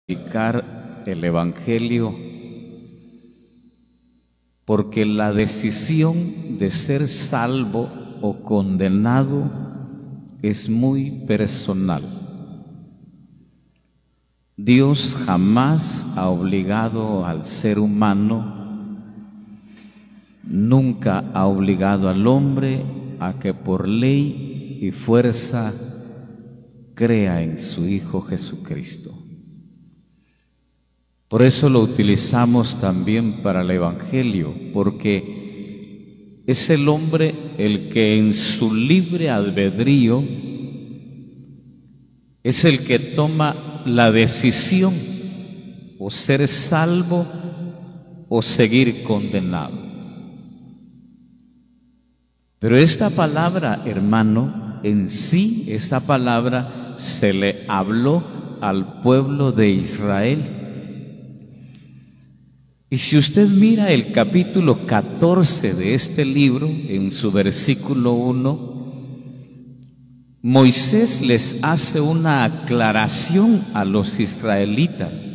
predicar el Evangelio, porque la decisión de ser salvo o condenado es muy personal. Dios jamás ha obligado al ser humano, nunca ha obligado al hombre a que por ley y fuerza crea en su Hijo Jesucristo. Por eso lo utilizamos también para el Evangelio, porque es el hombre el que en su libre albedrío es el que toma la decisión o ser salvo o seguir condenado. Pero esta palabra, hermano, en sí, esta palabra se le habló al pueblo de Israel. Y si usted mira el capítulo 14 de este libro, en su versículo 1, Moisés les hace una aclaración a los israelitas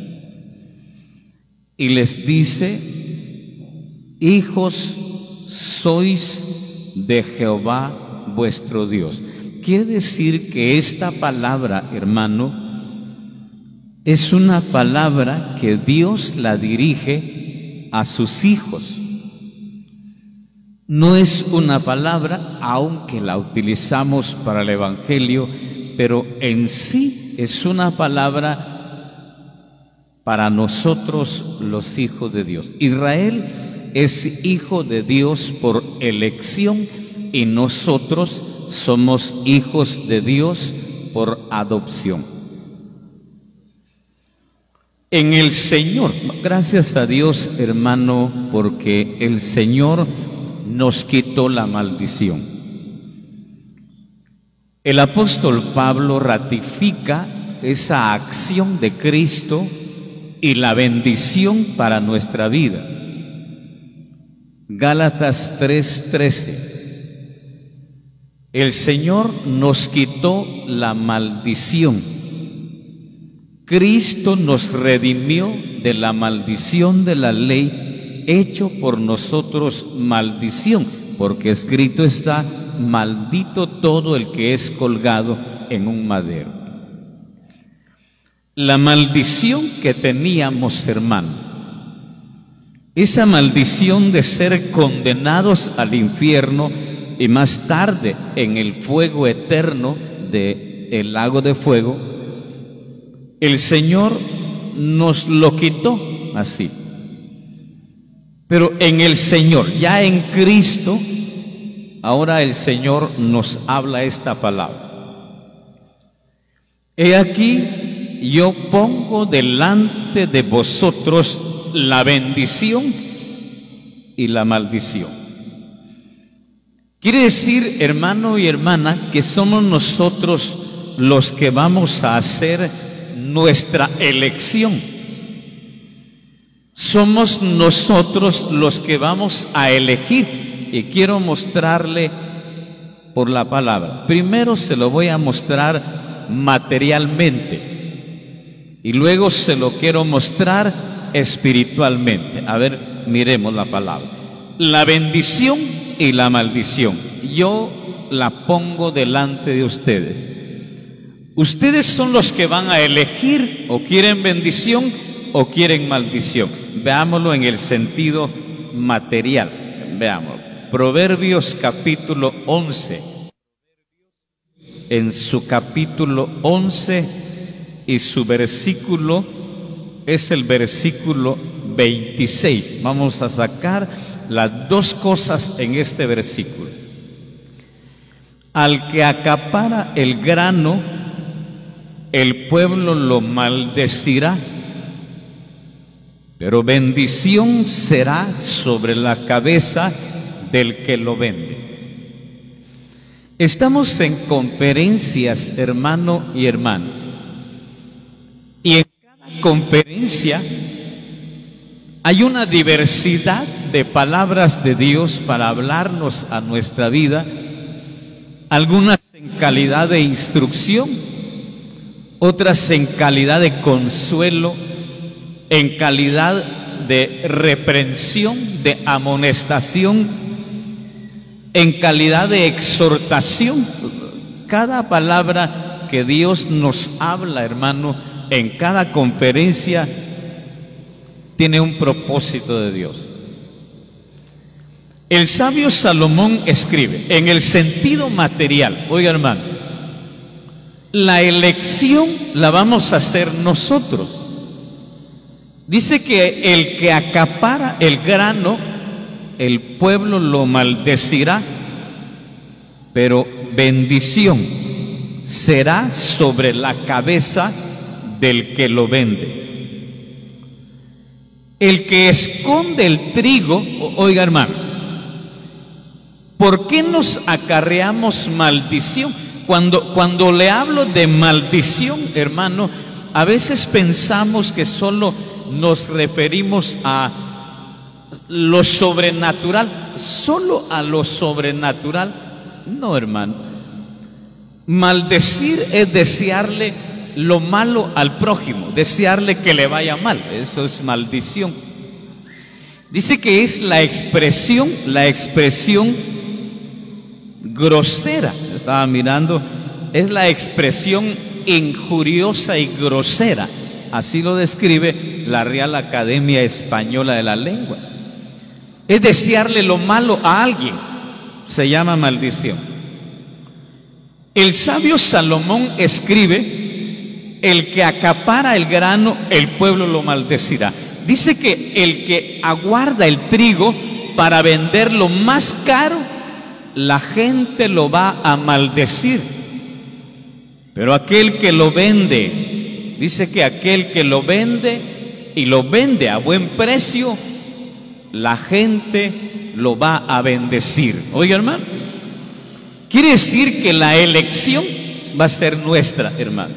y les dice: hijos sois de Jehová vuestro Dios. Quiere decir que esta palabra, hermano, es una palabra que Dios la dirige a sus hijos. No es una palabra, aunque la utilizamos para el Evangelio, pero en sí es una palabra para nosotros los hijos de Dios. Israel es hijo de Dios por elección y nosotros somos hijos de Dios por adopción. En el Señor, gracias a Dios, hermano, porque el Señor nos quitó la maldición. El apóstol Pablo ratifica esa acción de Cristo y la bendición para nuestra vida. Gálatas 3:13. El Señor nos quitó la maldición. Cristo nos redimió de la maldición de la ley, hecho por nosotros maldición, porque escrito está: maldito todo el que es colgado en un madero. La maldición que teníamos, hermano, esa maldición de ser condenados al infierno y más tarde en el fuego eterno del lago de fuego, el Señor nos lo quitó así. Pero en el Señor, ya en Cristo, ahora el Señor nos habla esta palabra: he aquí, yo pongo delante de vosotros la bendición y la maldición. Quiere decir, hermano y hermana, que somos nosotros los que vamos a hacer nuestra elección. Somos nosotros los que vamos a elegir, y quiero mostrarle por la palabra. Primero se lo voy a mostrar materialmente y luego se lo quiero mostrar espiritualmente. A ver, miremos la palabra. La bendición y la maldición, yo la pongo delante de ustedes. Ustedes son los que van a elegir: o quieren bendición o quieren maldición. Veámoslo en el sentido material. Veamos. Proverbios capítulo 11. En su capítulo 11 y su versículo es el versículo 26. Vamos a sacar las dos cosas en este versículo. Al que acapara el grano, el pueblo lo maldecirá, pero bendición será sobre la cabeza del que lo vende. Estamos en conferencias, hermano y hermana, y en cada conferencia hay una diversidad de palabras de Dios para hablarnos a nuestra vida, algunas en calidad de instrucción, otras en calidad de consuelo, en calidad de reprensión, de amonestación, en calidad de exhortación. Cada palabra que Dios nos habla, hermano, en cada conferencia tiene un propósito de Dios. El sabio Salomón escribe, en el sentido material, oiga hermano, la elección la vamos a hacer nosotros. Dice que el que acapara el grano, el pueblo lo maldecirá, pero bendición será sobre la cabeza del que lo vende. El que esconde el trigo, oiga hermano, ¿por qué nos acarreamos maldición? Cuando le hablo de maldición, hermano, a veces pensamos que solo nos referimos a lo sobrenatural, solo a lo sobrenatural. No, hermano. Maldecir es desearle lo malo al prójimo, desearle que le vaya mal. Eso es maldición. Dice que es la expresión grosera. Estaba mirando, es la expresión injuriosa y grosera. Así lo describe la Real Academia Española de la Lengua. Es desearle lo malo a alguien, se llama maldición. El sabio Salomón escribe, el que acapara el grano, el pueblo lo maldecirá. Dice que el que aguarda el trigo para venderlo más caro, la gente lo va a maldecir. Pero aquel que lo vende, dice que aquel que lo vende y lo vende a buen precio, la gente lo va a bendecir. Oiga, hermano, quiere decir que la elección va a ser nuestra, hermano.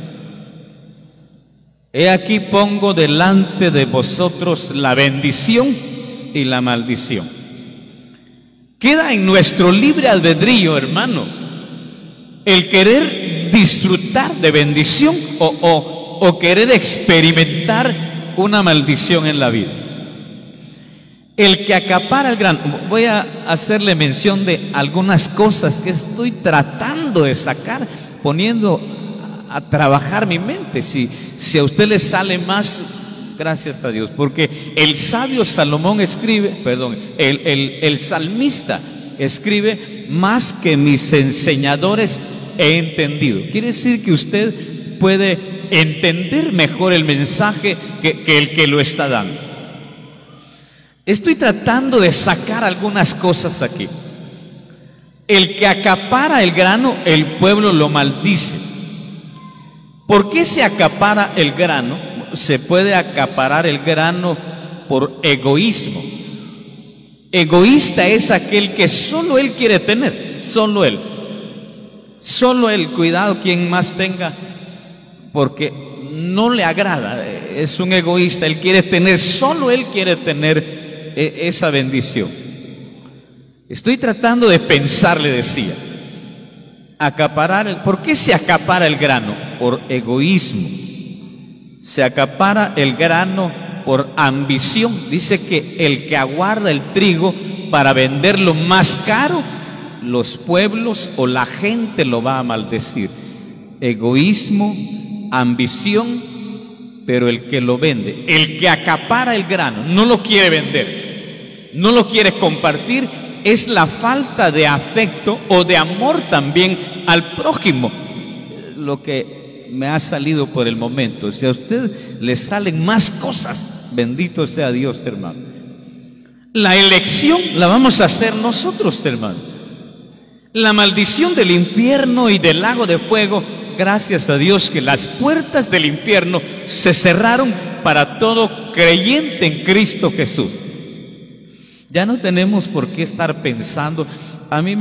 He aquí pongo delante de vosotros la bendición y la maldición. Queda en nuestro libre albedrío, hermano, el querer disfrutar de bendición o querer experimentar una maldición en la vida. El que acapara el grano. Voy a hacerle mención de algunas cosas que estoy tratando de sacar, poniendo a trabajar mi mente. Si a usted le sale más, gracias a Dios, porque el sabio Salomón escribe, el salmista escribe, más que mis enseñadores he entendido. Quiere decir que usted puede entender mejor el mensaje que el que lo está dando. Estoy tratando de sacar algunas cosas aquí. El que acapara el grano, el pueblo lo maldice. ¿Por qué se acapara el grano? Se puede acaparar el grano por egoísmo. Egoísta es aquel que solo él quiere tener, solo él. Solo él, cuidado quien más tenga, porque no le agrada, es un egoísta, él quiere tener, solo él quiere tener esa bendición. Estoy tratando de pensar, le decía, ¿por qué se acapara el grano? Por egoísmo. Se acapara el grano por ambición. Dice que el que aguarda el trigo para venderlo más caro, los pueblos o la gente lo va a maldecir. Egoísmo, ambición, pero el que lo vende, el que acapara el grano, no lo quiere vender, no lo quiere compartir, es la falta de afecto o de amor también al prójimo. Lo que me ha salido por el momento. Si a usted le salen más cosas, bendito sea Dios, hermano. La elección la vamos a hacer nosotros, hermano. La maldición del infierno y del lago de fuego, gracias a Dios que las puertas del infierno se cerraron para todo creyente en Cristo Jesús. Ya no tenemos por qué estar pensando. A mí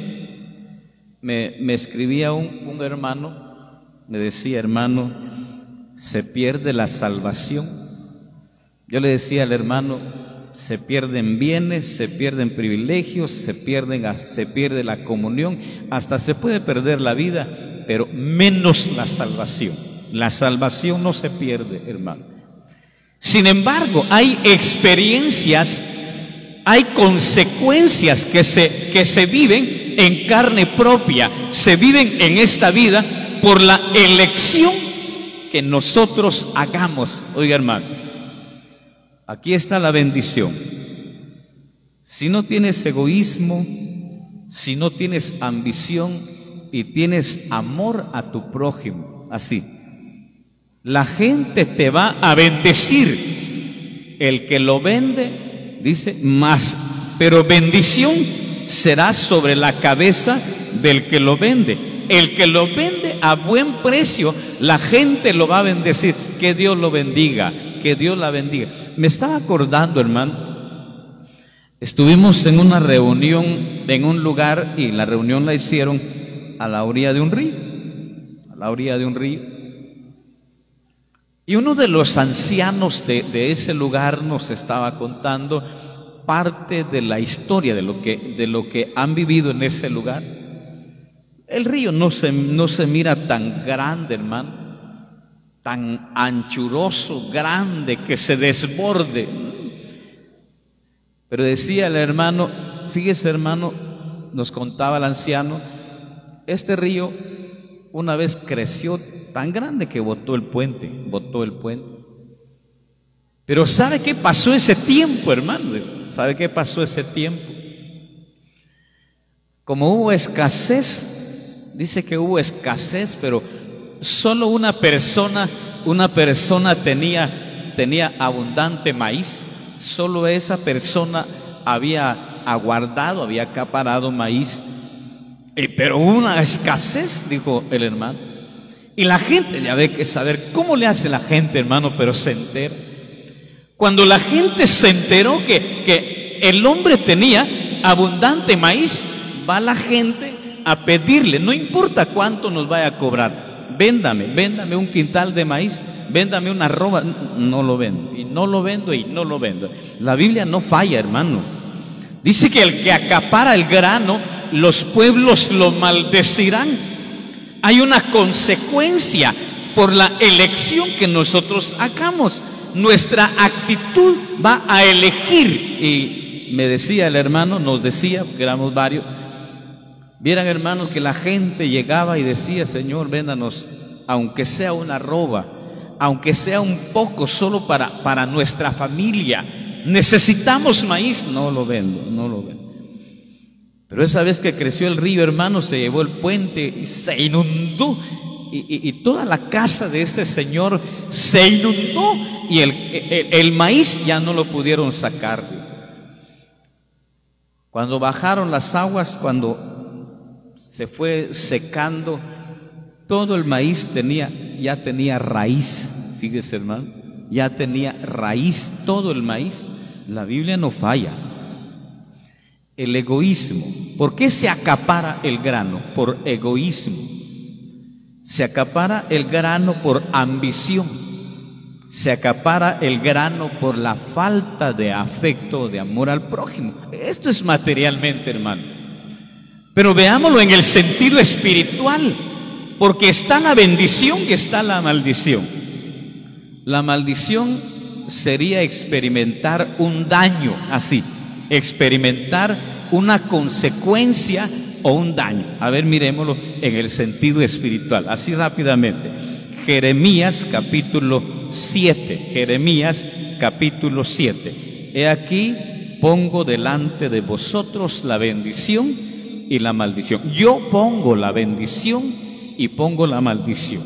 me escribía un hermano, me decía, hermano, se pierde la salvación. Yo le decía al hermano, se pierden bienes, se pierden privilegios, se pierde la comunión, hasta se puede perder la vida, pero menos la salvación. La salvación no se pierde, hermano. Sin embargo, hay experiencias, hay consecuencias que se viven en carne propia, se viven en esta vida por la elección que nosotros hagamos. Oiga, hermano, aquí está la bendición. Si no tienes egoísmo, si no tienes ambición y tienes amor a tu prójimo, así, la gente te va a bendecir. El que lo vende, dice, más, pero bendición será sobre la cabeza del que lo vende. El que lo vende a buen precio, la gente lo va a bendecir. Que Dios lo bendiga, que Dios la bendiga. Me estaba acordando, hermano, estuvimos en una reunión en un lugar y la reunión la hicieron a la orilla de un río, a la orilla de un río. Y uno de los ancianos de ese lugar nos estaba contando parte de la historia de lo que han vivido en ese lugar. El río no se mira tan grande, hermano, tan anchuroso, grande, que se desborde. Pero decía el hermano, fíjese, hermano, nos contaba el anciano, este río una vez creció tan grande que botó el puente. Pero ¿sabe qué pasó ese tiempo, hermano? ¿Sabe qué pasó ese tiempo? Como hubo escasez, dice que hubo escasez, pero solo una persona tenía abundante maíz. Solo esa persona había aguardado, había acaparado maíz. Pero hubo una escasez, dijo el hermano. Y la gente, ya ve que saber cómo le hace la gente, hermano, pero se entera. Cuando la gente se enteró que el hombre tenía abundante maíz, va la gente a pedirle, no importa cuánto nos vaya a cobrar, véndame un quintal de maíz, véndame una arroba. No lo vendo, y no lo vendo, y no lo vendo. La Biblia no falla, hermano. Dice que el que acapara el grano, los pueblos lo maldecirán. Hay una consecuencia por la elección que nosotros hagamos. Nuestra actitud va a elegir. Y me decía el hermano, nos decía, porque éramos varios, vieran, hermanos, que la gente llegaba y decía, Señor, véndanos, aunque sea una arroba, aunque sea un poco, solo para nuestra familia. Necesitamos maíz. No lo vendo. Pero esa vez que creció el río, hermano, se llevó el puente y se inundó. Y toda la casa de ese señor se inundó. Y el maíz ya no lo pudieron sacar. Cuando bajaron las aguas, cuando se fue secando, todo el maíz ya tenía raíz. Fíjese, hermano, ya tenía raíz todo el maíz. La Biblia no falla. El egoísmo. ¿Por qué se acapara el grano? Por egoísmo. Se acapara el grano por ambición. Se acapara el grano por la falta de afecto, de amor al prójimo. Esto es materialmente, hermano. Pero veámoslo en el sentido espiritual, porque está la bendición y está la maldición. La maldición sería experimentar un daño, así, experimentar una consecuencia o un daño. A ver, miremoslo en el sentido espiritual, así rápidamente. Jeremías capítulo 7. Jeremías capítulo 7. He aquí, pongo delante de vosotros la bendición y la maldición. Yo pongo la bendición y pongo la maldición.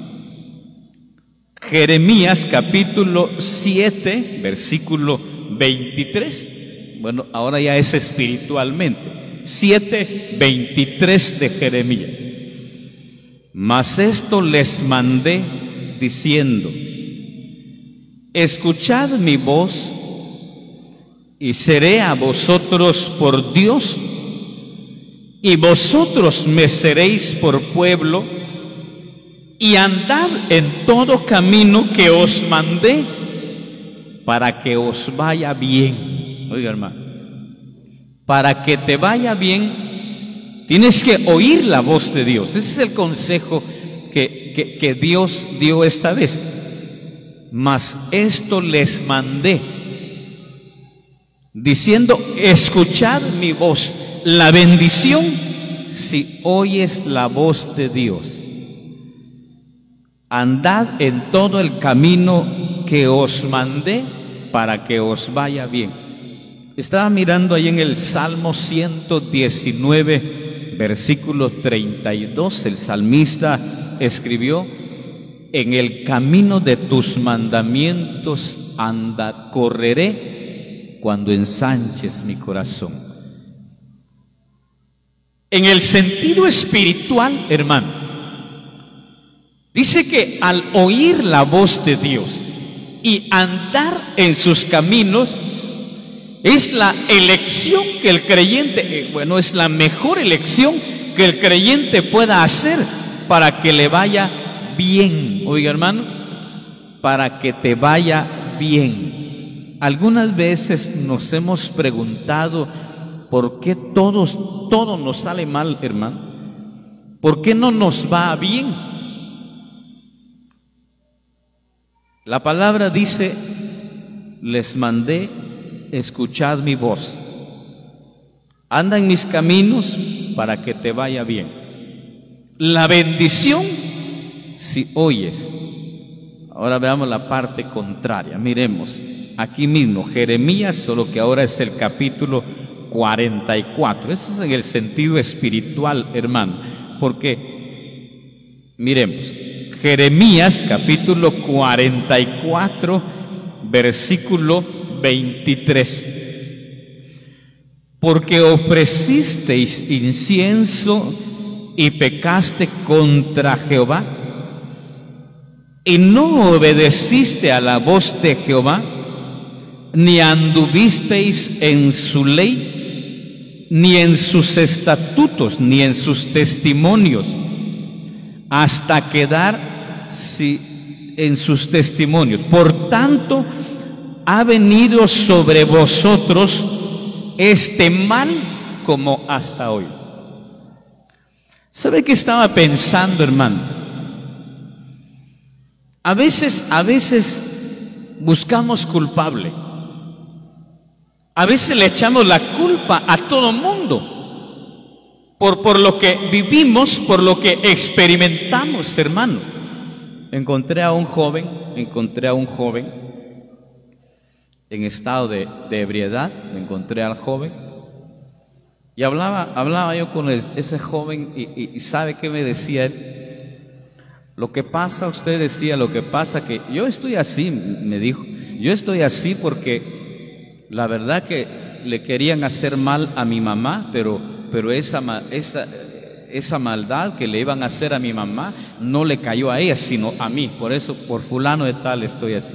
Jeremías capítulo 7, versículo 23. Bueno, ahora ya es espiritualmente. 7:23 de Jeremías. Mas esto les mandé diciendo: escuchad mi voz y seré a vosotros por Dios, y vosotros me seréis por pueblo, y andad en todo camino que os mandé, para que os vaya bien. Oiga, hermano, para que te vaya bien, tienes que oír la voz de Dios. Ese es el consejo que que Dios dio esta vez. Mas esto les mandé, diciendo: escuchad mi voz. La bendición si oyes la voz de Dios. Andad en todo el camino que os mandé para que os vaya bien. Estaba mirando ahí en el Salmo 119, versículo 32, el salmista escribió: en el camino de tus mandamientos correré cuando ensanches mi corazón. En el sentido espiritual, hermano, dice que al oír la voz de Dios y andar en sus caminos, es la elección que el creyente, es la mejor elección que el creyente pueda hacer para que le vaya bien. Oiga, hermano, para que te vaya bien. Algunas veces nos hemos preguntado por qué todo nos sale mal, hermano. ¿Por qué no nos va bien? La palabra dice: les mandé, escuchad mi voz. Anda en mis caminos para que te vaya bien. La bendición si oyes. Ahora veamos la parte contraria. Miremos aquí mismo Jeremías, solo que ahora es el capítulo 44. Eso es en el sentido espiritual, hermano, porque miremos Jeremías capítulo 44, versículo 23. Porque ofrecisteis incienso y pecaste contra Jehová, y no obedeciste a la voz de Jehová, ni anduvisteis en su ley, ni en sus estatutos, ni en sus testimonios, hasta quedar en sus testimonios. Por tanto, ha venido sobre vosotros este mal como hasta hoy. ¿Sabe qué estaba pensando, hermano? A veces buscamos culpable. A veces le echamos la culpa a todo mundo por lo que vivimos, por lo que experimentamos, hermano. Encontré a un joven en estado de ebriedad. Me encontré al joven y hablaba yo con ese joven y ¿sabe qué me decía él? Lo que pasa, usted decía, lo que pasa que yo estoy así, me dijo, yo estoy así porque la verdad que le querían hacer mal a mi mamá, pero esa maldad que le iban a hacer a mi mamá no le cayó a ella, sino a mí. Por eso, por fulano de tal estoy así.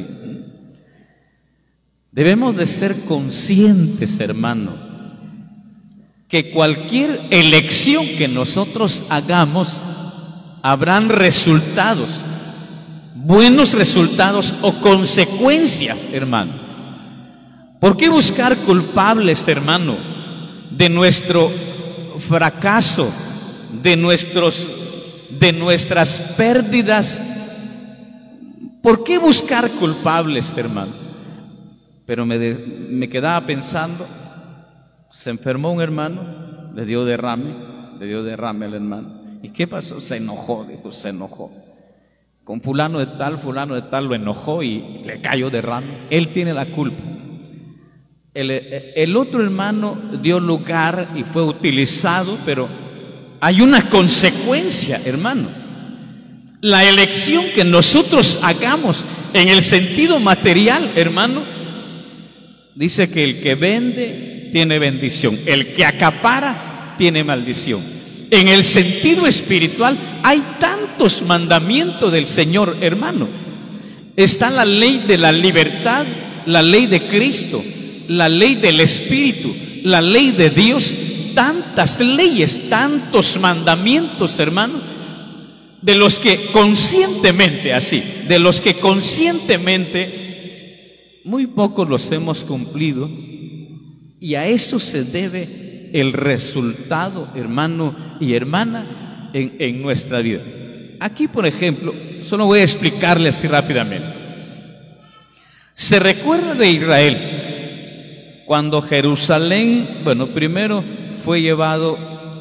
Debemos de ser conscientes, hermano, que cualquier elección que nosotros hagamos, habrán resultados, buenos resultados o consecuencias, hermano. ¿Por qué buscar culpables, hermano, de nuestro fracaso, de nuestras pérdidas? ¿Por qué buscar culpables, hermano? Pero me quedaba pensando, se enfermó un hermano, le dio derrame al hermano. ¿Y qué pasó? Se enojó, dijo, se enojó. Con fulano de tal lo enojó y le cayó derrame. Él tiene la culpa. El otro hermano dio lugar y fue utilizado, pero hay una consecuencia, hermano. La elección que nosotros hagamos en el sentido material, hermano, dice que el que vende tiene bendición, el que acapara tiene maldición. En el sentido espiritual hay tantos mandamientos del Señor, hermano. Está la ley de la libertad, la ley de Cristo, la ley del Espíritu, la ley de Dios. Tantas leyes, tantos mandamientos, hermano, de los que conscientemente muy pocos los hemos cumplido, y a eso se debe el resultado, hermano y hermana, en nuestra vida. aquí por ejemplo, solo voy a explicarle así rápidamente. Se recuerda de Israel, cuando Jerusalén, bueno, primero fue llevado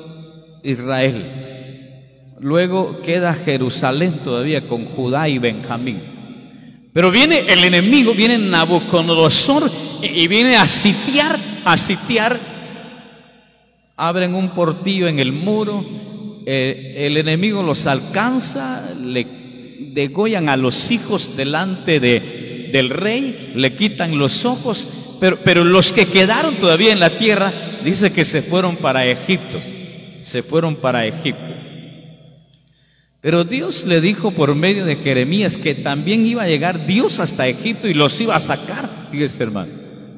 Israel, luego queda Jerusalén todavía con Judá y Benjamín. Pero viene el enemigo, viene Nabucodonosor y viene a sitiar, abren un portillo en el muro, el enemigo los alcanza, le degollan a los hijos delante del rey, le quitan los ojos, pero los que quedaron todavía en la tierra, dice que se fueron para Egipto, Pero Dios le dijo por medio de Jeremías que también iba a llegar Dios hasta Egipto y los iba a sacar, fíjese hermano.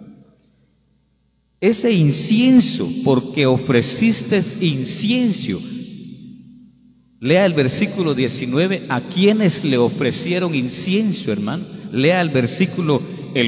Ese incienso, porque ofreciste incienso. Lea el versículo 19, ¿a quiénes le ofrecieron incienso, hermano? Lea el versículo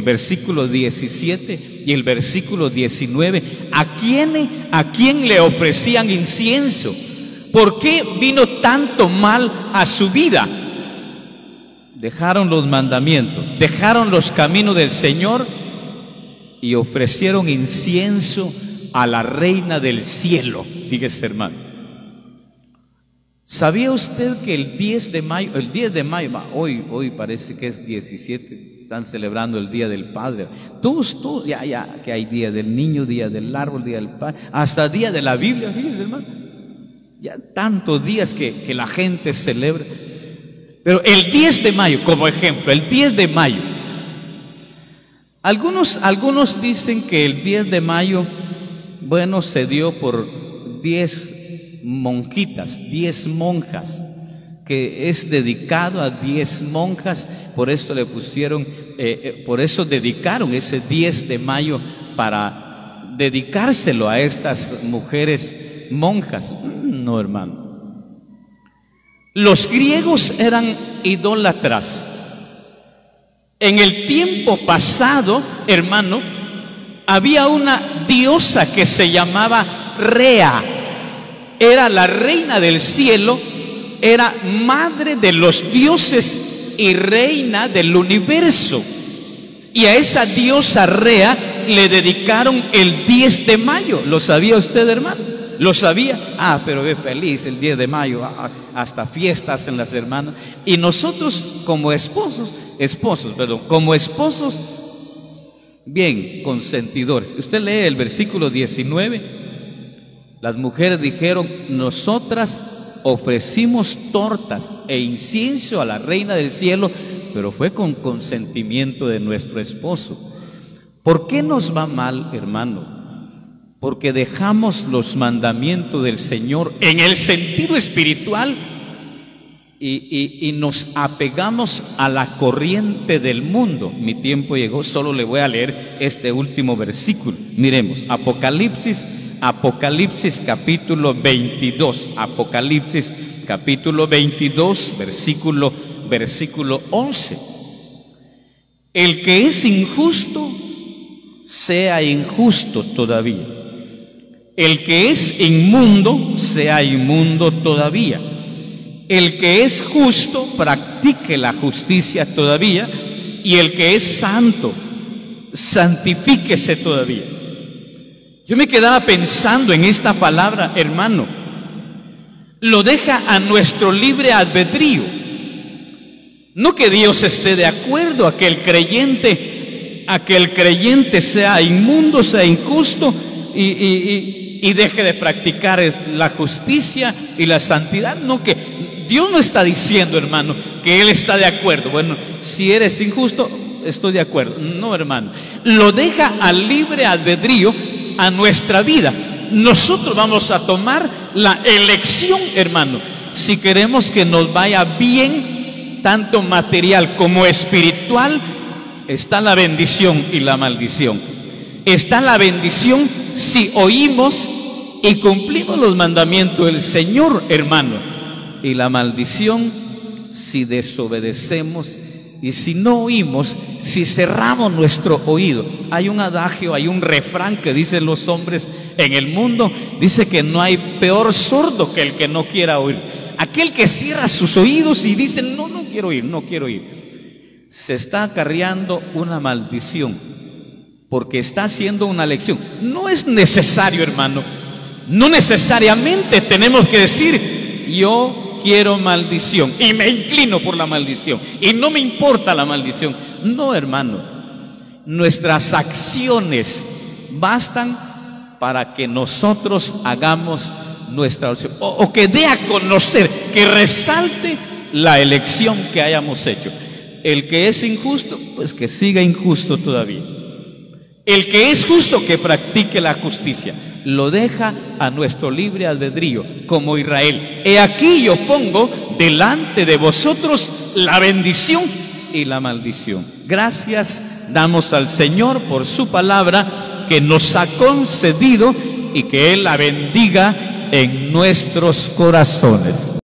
17 y el versículo 19. ¿A quién le ofrecían incienso? ¿Por qué vino tanto mal a su vida? Dejaron los mandamientos, dejaron los caminos del Señor y ofrecieron incienso a la reina del cielo. Fíjese, hermano. ¿Sabía usted que el 10 de mayo, hoy parece que es 17, están celebrando el Día del Padre? Todos, ya, que hay Día del Niño, Día del Árbol, Día del Padre, hasta Día de la Biblia, fíjese, hermano. Ya tantos días que la gente celebra. Pero el 10 de mayo, como ejemplo, el 10 de mayo. Algunos dicen que el 10 de mayo, bueno, se dio por 10 monjitas, 10 monjas, que es dedicado a 10 monjas, por eso le pusieron, por eso dedicaron ese 10 de mayo para dedicárselo a estas mujeres monjas. No, hermano. Los griegos eran idólatras. En el tiempo pasado, hermano, había una diosa que se llamaba Rea. Era la reina del cielo, era madre de los dioses y reina del universo. Y a esa diosa Rea le dedicaron el 10 de mayo. ¿Lo sabía usted, hermano? ¿Lo sabía? Pero es feliz el 10 de mayo, hasta fiestas en las hermanas. Y nosotros como esposos, bien consentidores. Usted lee el versículo 19. Las mujeres dijeron: nosotras ofrecimos tortas e incienso a la reina del cielo, pero fue con consentimiento de nuestro esposo. ¿Por qué nos va mal, hermano? Porque dejamos los mandamientos del Señor en el sentido espiritual y nos apegamos a la corriente del mundo. Mi tiempo llegó, solo le voy a leer este último versículo. Miremos, Apocalipsis capítulo 22, Apocalipsis capítulo 22, versículo 11. El que es injusto, sea injusto todavía. El que es inmundo, sea inmundo todavía. El que es justo, practique la justicia todavía. Y el que es santo, santifíquese todavía. Yo me quedaba pensando en esta palabra, hermano. Lo deja a nuestro libre albedrío. No que Dios esté de acuerdo a que el creyente sea inmundo, sea injusto y deje de practicar la justicia y la santidad. No, que Dios no está diciendo, hermano, que Él está de acuerdo. Bueno, si eres injusto, estoy de acuerdo. No, hermano. Lo deja al libre albedrío, a nuestra vida. Nosotros vamos a tomar la elección, hermano, si queremos que nos vaya bien, tanto material como espiritual. Está la bendición y la maldición. Está la bendición si oímos y cumplimos los mandamientos del Señor, hermano, y la maldición si desobedecemos y si no oímos, si cerramos nuestro oído. Hay un adagio, hay un refrán que dicen los hombres en el mundo, dice que no hay peor sordo que el que no quiera oír. Aquel que cierra sus oídos y dice, no, no quiero ir, no quiero ir, se está acarreando una maldición, porque está haciendo una lección. No es necesario, hermano, no necesariamente tenemos que decir, yo quiero maldición y me inclino por la maldición y no me importa la maldición. No, hermano, nuestras acciones bastan para que nosotros hagamos nuestra oración, o que dé a conocer, que resalte la elección que hayamos hecho. El que es injusto, pues que siga injusto todavía. El que es justo, que practique la justicia. Lo deja a nuestro libre albedrío, como Israel. He aquí yo pongo delante de vosotros la bendición y la maldición. Gracias damos al Señor por su palabra que nos ha concedido, y que Él la bendiga en nuestros corazones.